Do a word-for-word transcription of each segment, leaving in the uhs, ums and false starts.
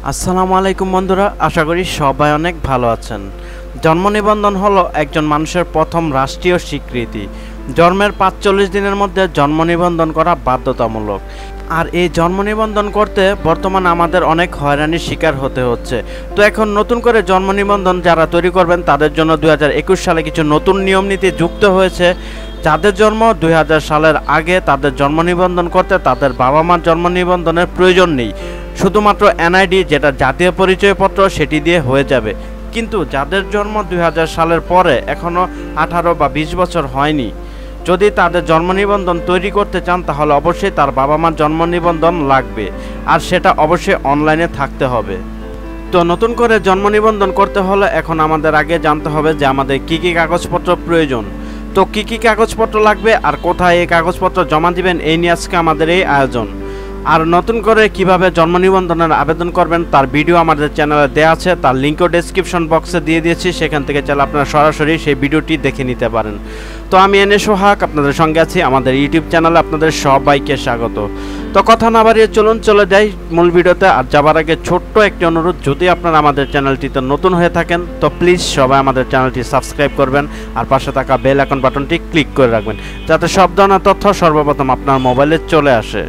আসসালামু আলাইকুম বন্ধুরা, আশা করি সবাই অনেক ভালো আছেন। জন্ম নিবন্ধন হলো একজন মানুষের প্রথম রাষ্ট্রীয় স্বীকৃতি। জন্মের পাঁচচল্লিশ দিনের মধ্যে জন্ম নিবন্ধন করা বাধ্যতামূলক। আর এই জন্ম নিবন্ধন করতে বর্তমানে আমাদের অনেক হয়রানির শিকার হতে হচ্ছে। তো এখন নতুন করে জন্ম নিবন্ধন যারা তৈরি করবেন তাদের জন্য দুই হাজার একুশ সালে কিছু নতুন নিয়ম নীতি যুক্ত হয়েছে। যাদের জন্ম দুই হাজার সালের আগে তাদের জন্ম নিবন্ধন করতে তাদের বাবা মার জন্ম নিবন্ধনের প্রয়োজন নেই। শুধুমাত্র এনআইডি যেটা জাতীয় পরিচয়পত্র সেটি দিয়ে হয়ে যাবে। কিন্তু যাদের জন্ম দুই হাজার সালের পরে এখনও আঠারো বা বিশ বছর হয়নি, যদি তাদের জন্ম নিবন্ধন তৈরি করতে চান তাহলে অবশ্যই তার বাবা মার জন্ম নিবন্ধন লাগবে, আর সেটা অবশ্যই অনলাইনে থাকতে হবে। তো নতুন করে জন্ম নিবন্ধন করতে হলে এখন আমাদের আগে জানতে হবে যে আমাদের কী কী কাগজপত্র প্রয়োজন। তো কী কী কাগজপত্র লাগবে আর কোথায় এই কাগজপত্র জমা দিবেন, এই নিয়ে আজকে আমাদের এই আয়োজন। আর নতুন করে কিভাবে জন্ম নিবন্ধনের আবেদন করবেন তার ভিডিও আমাদের চ্যানেলে দেওয়া আছে, তার লিঙ্কও ডেসক্রিপশন বক্সে দিয়ে দিয়েছি, সেখান থেকে চাইলে আপনারা সরাসরি সেই ভিডিওটি দেখে নিতে পারেন। তো আমি এনে সোহাগ আপনাদের সঙ্গে আছি আমাদের ইউটিউব চ্যানেলে, আপনাদের সবাইকে স্বাগত। তো কথা না বাড়িয়ে চলুন চলে যাই মূল ভিডিওতে। আর যাবার আগে ছোট্ট একটি অনুরোধ, যদি আপনারা আমাদের চ্যানেলটিতে নতুন হয়ে থাকেন তো প্লিজ সবাই আমাদের চ্যানেলটি সাবস্ক্রাইব করবেন আর পাশে থাকা বেল আইকন বাটনটি ক্লিক করে রাখবেন, যাতে সব ধরনের তথ্য সর্বপ্রথম আপনার মোবাইলে চলে আসে।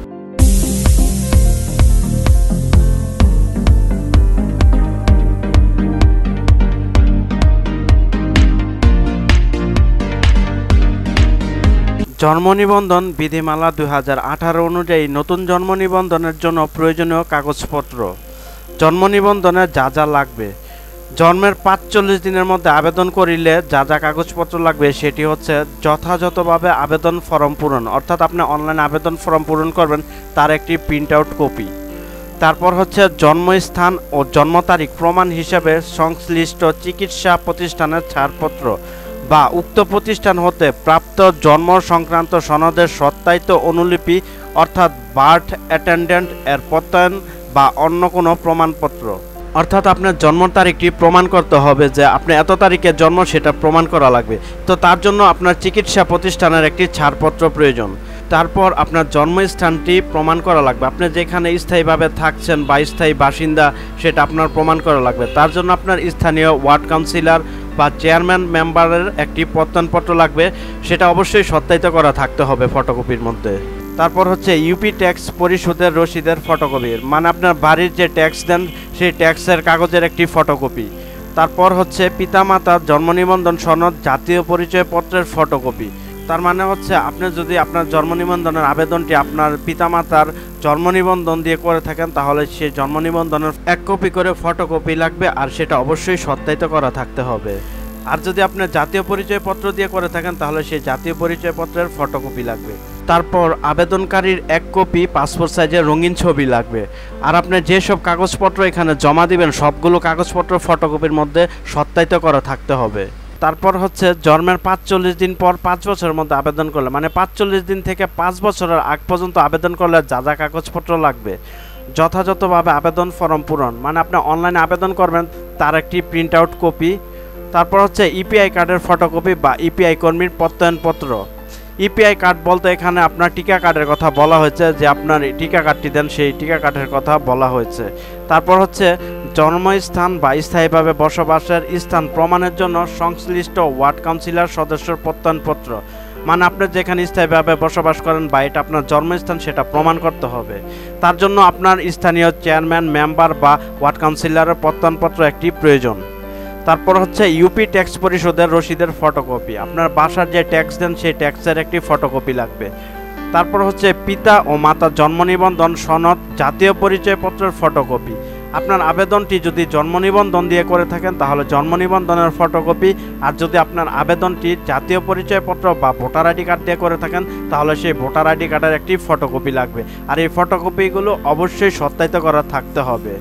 জন্ম নিবন্ধন বিধিমালা দুই হাজার আঠারো অনুযায়ী নতুন জন্ম নিবন্ধনের জন্য প্রয়োজনীয় কাগজপত্র। জন্ম নিবন্ধনে যা যা লাগবে, জন্মের পাঁচচল্লিশ দিনের মধ্যে আবেদন করিলে যা যা কাগজপত্র লাগবে সেটি হচ্ছে যথাযথভাবে আবেদন ফর্ম পূরণ, অর্থাৎ আপনি অনলাইনে আবেদন ফর্ম পূরণ করবেন তার একটি প্রিন্ট আউট কপি। তারপর হচ্ছে জন্মস্থান ও জন্ম তারিখ প্রমাণ হিসাবে সংশ্লিষ্ট চিকিৎসা প্রতিষ্ঠানের ছাড়পত্র বা উক্ত প্রতিষ্ঠান হতে প্রাপ্ত জন্ম সংক্রান্ত সনদের সত্যায়িত অনুলিপি, অর্থাৎ বার্থ অ্যাটেন্ডেন্ট এর প্রত্যয়ন বা অন্য কোনো প্রমাণপত্র। অর্থাৎ আপনার জন্ম তারিখটি প্রমাণ করতে হবে যে আপনি এত তারিখে জন্ম, সেটা প্রমাণ করা লাগবে। তো তার জন্য আপনার চিকিৎসা প্রতিষ্ঠানের একটি ছাড়পত্র প্রয়োজন। তারপর আপনার জন্মস্থানটি প্রমাণ করা লাগবে, আপনি যেখানে স্থায়ীভাবে থাকছেন বা স্থায়ী বাসিন্দা সেটা আপনার প্রমাণ করা লাগবে। তার জন্য আপনার স্থানীয় ওয়ার্ড কাউন্সিলর বা চেয়ারম্যান মেম্বারের একটি প্রত্যয়নপত্র লাগবে, সেটা অবশ্যই সত্যায়িত করা থাকতে হবে ফটোকপির মধ্যে। তারপর হচ্ছে ইউপি ট্যাক্স পরিশোধের রসিদের ফটোকপি, মানে আপনার বাড়ির যে ট্যাক্স দেন সেই ট্যাক্সের কাগজের একটি ফটোকপি। তারপর হচ্ছে পিতামাতার জন্ম নিবন্ধন সনদ, জাতীয় পরিচয়পত্রের ফটোকপি। তার মানে হচ্ছে আপনি যদি আপনার জন্ম নিবন্ধনের আবেদনটি আপনার পিতামাতার জন্ম নিবন্ধন দিয়ে করে থাকেন তাহলে সেই জন্ম নিবন্ধনের এক কপি করে ফটোকপি লাগবে, আর সেটা অবশ্যই সত্যায়িত করা থাকতে হবে। আর যদি আপনি জাতীয় পরিচয়পত্র দিয়ে করে থাকেন তাহলে সেই জাতীয় পরিচয়পত্রের ফটোকপি লাগবে। তারপর আবেদনকারীর এক কপি পাসপোর্ট সাইজের রঙিন ছবি লাগবে। আর আপনি যেসব কাগজপত্র এখানে জমা দিবেন সবগুলো কাগজপত্র ফটোকপির মধ্যে সত্যায়িত করা থাকতে হবে। তারপর হচ্ছে জন্মের পাঁচচল্লিশ দিন পর পাঁচ বছরের মধ্যে আবেদন করলে, মানে পাঁচচল্লিশ দিন থেকে পাঁচ বছরের আগ পর্যন্ত আবেদন করলে যা যা কাগজপত্র লাগবে, যথাযথভাবে আবেদন ফর্ম পূরণ, মানে আপনি অনলাইনে আবেদন করবেন তার একটি প্রিন্ট আউট কপি। তারপর হচ্ছে ইপিআই কার্ডের ফটোকপি বা ইপিআই কর্মীর প্রত্যয়নপত্র। ইপিআই কার্ড বলতে এখানে আপনার টিকা কার্ডের কথা বলা হয়েছে, যে আপনার টিকা কার্ডটি দেন সেই টিকা কার্ডের কথা বলা হয়েছে। তারপর হচ্ছে জন্মস্থান বা স্থায়ীভাবে বসবাসের স্থান প্রমাণের জন্য সংশ্লিষ্ট ওয়ার্ড কাউন্সিলর সদস্যর প্রত্যয়নপত্র, মানে আপনি যেখানে স্থায়ীভাবে বসবাস করেন বা এটা আপনার জন্মস্থান সেটা প্রমাণ করতে হবে। তার জন্য আপনার স্থানীয় চেয়ারম্যান মেম্বার বা ওয়ার্ড কাউন্সিলরের প্রত্যয়নপত্র একটি প্রয়োজন। তারপর হচ্ছে ইউপি ট্যাক্স পরিশোধের রসিদের ফটোকপি, আপনার বাসার যে ট্যাক্স দেন সেই ট্যাক্সের একটি ফটোকপি লাগবে। তারপর হচ্ছে পিতা ও মাতার জন্ম নিবন্ধন সনদ, জাতীয় পরিচয়পত্রের ফটোকপি। আপনার আবেদনটি যদি জন্ম নিবন্ধন দিয়ে করে থাকেন তাহলে জন্ম নিবন্ধনের ফটোকপি, আর যদি আপনার আবেদনটি জাতীয় পরিচয়পত্র বা ভোটার আইডি কার্ড দিয়ে করে থাকেন তাহলে সেই ভোটার আইডি কার্ডের একটি ফটোকপি লাগবে, আর এই ফটোকপিগুলো অবশ্যই সত্যায়িত করা থাকতে হবে।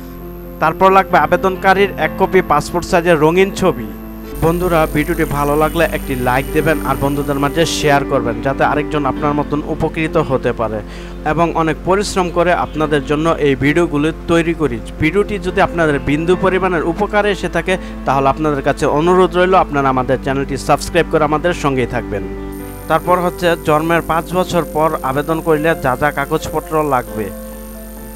তারপর লাগবে আবেদনকারীর এক কপি পাসপোর্ট সাইজের রঙিন ছবি। বন্ধুরা, ভিডিওটি ভালো লাগলে একটি লাইক দেবেন আর বন্ধুদের মাঝে শেয়ার করবেন, যাতে আরেকজন আপনার মতন উপকৃত হতে পারে। এবং অনেক পরিশ্রম করে আপনাদের জন্য এই ভিডিওগুলো তৈরি করি। ভিডিওটি যদি আপনাদের বিন্দু পরিমাণের উপকারে এসে থাকে তাহলে আপনাদের কাছে অনুরোধ রইল আপনারা আমাদের চ্যানেলটি সাবস্ক্রাইব করে আমাদের সঙ্গেই থাকবেন। তারপর হচ্ছে জন্মের পাঁচ বছর পর আবেদন করলে যা যা কাগজপত্র লাগবে।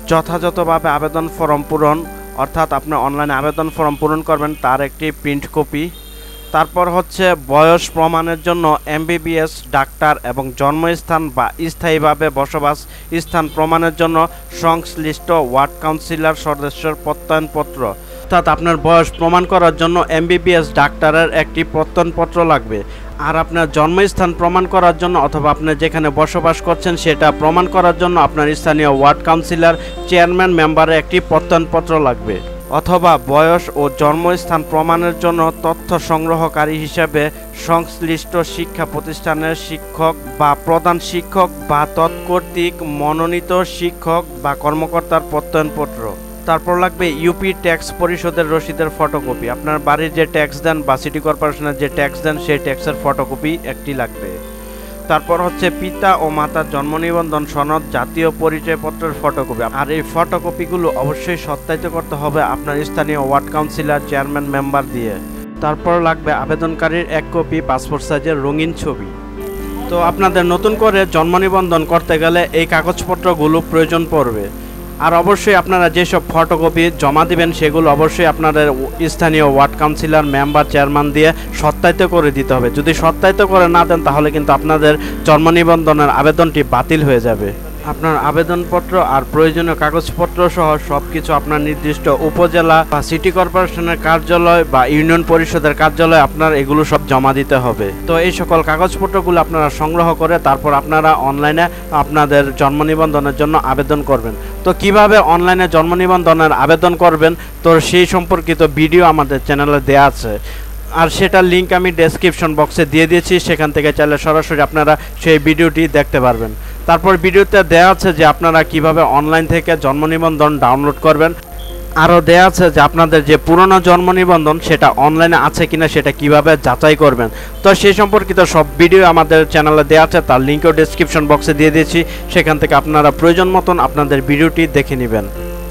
যথাযথভাবে আবেদন ফর্ম পূরণ, অর্থাৎ আপনি অনলাইনে আবেদন ফর্ম পূরণ করবেন তার একটি প্রিন্ট কপি। তারপর হচ্ছে বয়স প্রমাণের জন্য এমবিবিএস ডাক্তার এবং জন্মস্থান বা স্থায়ীভাবে বসবাস স্থান প্রমাণের জন্য সংশ্লিষ্ট ওয়ার্ড কাউন্সিলর সদস্যের প্রত্যয়নপত্র। অর্থাৎ আপনার বয়স প্রমাণ করার জন্য এমবিবিএস ডাক্তারের একটি প্রত্যয়নপত্র লাগবে। আর আপনার জন্মস্থান প্রমাণ করার জন্য অথবা আপনি যেখানে বসবাস করছেন সেটা প্রমাণ করার জন্য আপনার স্থানীয় ওয়ার্ড কাউন্সিলর চেয়ারম্যান মেম্বারের একটি প্রত্যয়নপত্র লাগবে। অথবা বয়স ও জন্মস্থান প্রমাণের জন্য তথ্য সংগ্রহকারী হিসেবে সংশ্লিষ্ট শিক্ষা প্রতিষ্ঠানের শিক্ষক বা প্রধান শিক্ষক বা তৎকর্তৃক মনোনীত শিক্ষক বা কর্মকর্তার প্রত্যয়নপত্র। তারপর লাগবে ইউপি ট্যাক্স পরিশোধের রসিদের ফটোকপি। আপনার বাড়ির যে ট্যাক্স দেন বা সিটি কর্পোরেশনের যে ট্যাক্স দেন সেই ট্যাক্সের ফটোকপি একটি লাগবে। তারপর হচ্ছে পিতা ও মাতার জন্ম নিবন্ধন সনদ, জাতীয় পরিচয়পত্রের ফটোকপি। আর এই ফটোকপিগুলো অবশ্যই সত্যায়িত করতে হবে আপনার স্থানীয় ওয়ার্ড কাউন্সিলর চেয়ারম্যান মেম্বার দিয়ে। তারপর লাগবে আবেদনকারীর এক কপি পাসপোর্ট সাইজের রঙিন ছবি। তো আপনাদের নতুন করে জন্ম নিবন্ধন করতে গেলে এই কাগজপত্রগুলো প্রয়োজন পড়বে। আর অবশ্যই আপনারা যেসব ফটোকপি জমা দিবেন সেগুলো অবশ্যই আপনাদের স্থানীয় ওয়ার্ড কাউন্সিলর মেম্বার চেয়ারম্যান দিয়ে সত্যায়িত করে দিতে হবে। যদি সত্যায়িত করে না দেন তাহলে কিন্তু আপনাদের জন্ম নিবন্ধনের আবেদনটি বাতিল হয়ে যাবে। আপনার আবেদনপত্র আর প্রয়োজনীয় কাগজপত্র সহ সব কিছু আপনার নির্দিষ্ট উপজেলা বা সিটি কর্পোরেশনের কার্যালয় বা ইউনিয়ন পরিষদের কার্যালয়ে আপনার এগুলো সব জমা দিতে হবে। তো এই সকল কাগজপত্রগুলো আপনারা সংগ্রহ করে তারপর আপনারা অনলাইনে আপনাদের জন্ম নিবন্ধনের জন্য আবেদন করবেন। তো কিভাবে অনলাইনে জন্ম নিবন্ধনের আবেদন করবেন তো সেই সম্পর্কিত ভিডিও আমাদের চ্যানেলে দেওয়া আছে, আর সেটার লিঙ্ক আমি ডেসক্রিপশন বক্সে দিয়ে দিয়েছি, সেখান থেকে চাইলে সরাসরি আপনারা সেই ভিডিওটি দেখতে পারবেন। তারপর ভিডিওতে দেওয়া আছে যে আপনারা কিভাবে অনলাইন থেকে জন্ম নিবন্ধন ডাউনলোড করবেন। আরও দেওয়া আছে যে আপনাদের যে পুরনো জন্ম নিবন্ধন সেটা অনলাইনে আছে কিনা সেটা কিভাবে যাচাই করবেন। তো সেই সম্পর্কিত সব ভিডিও আমাদের চ্যানেলে দেওয়া আছে, তার লিঙ্কও ডেসক্রিপশন বক্সে দিয়ে দিয়েছি, সেখান থেকে আপনারা প্রয়োজন মতন আপনাদের ভিডিওটি দেখে নেবেন।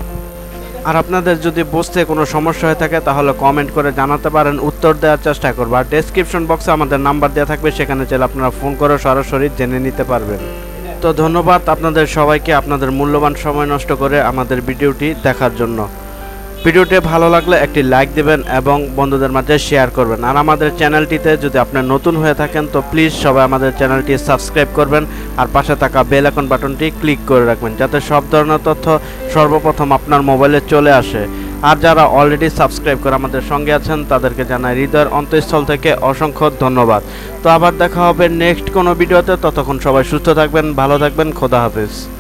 আর আপনাদের যদি বুঝতে কোনো সমস্যা হয়ে থাকে তাহলে কমেন্ট করে জানাতে পারেন, উত্তর দেওয়ার চেষ্টা করবো। আর ডেসক্রিপশন বক্সে আমাদের নাম্বার দেওয়া থাকবে, সেখানে চাইলে আপনারা ফোন করে সরাসরি জেনে নিতে পারবেন। তো ধন্যবাদ আপনাদের সবাইকে আপনাদের মূল্যবান সময় নষ্ট করে আমাদের ভিডিওটি দেখার জন্য। ভিডিওটি ভালো লাগলে একটি লাইক দেবেন এবং বন্ধুদের মাঝে শেয়ার করবেন। আর আমাদের চ্যানেলটিতে যদি আপনি নতুন হয়ে থাকেন তো প্লিজ সবাই আমাদের চ্যানেলটি সাবস্ক্রাইব করবেন আর পাশে থাকা বেল আইকন বাটনটি ক্লিক করে রাখবেন যাতে সব ধরনের তথ্য সর্বপ্রথম আপনার মোবাইলে চলে আসে। আর যারা অলরেডি সাবস্ক্রাইব করে আমাদের সঙ্গে আছেন তাদেরকে জানাই হৃদয়ের অন্তঃস্থল থেকে অসংখ্য ধন্যবাদ। তো আবার দেখা হবে নেক্সট কোনো ভিডিওতে, ততক্ষণ সবাই সুস্থ থাকবেন, ভালো থাকবেন, খোদা হাফেজ।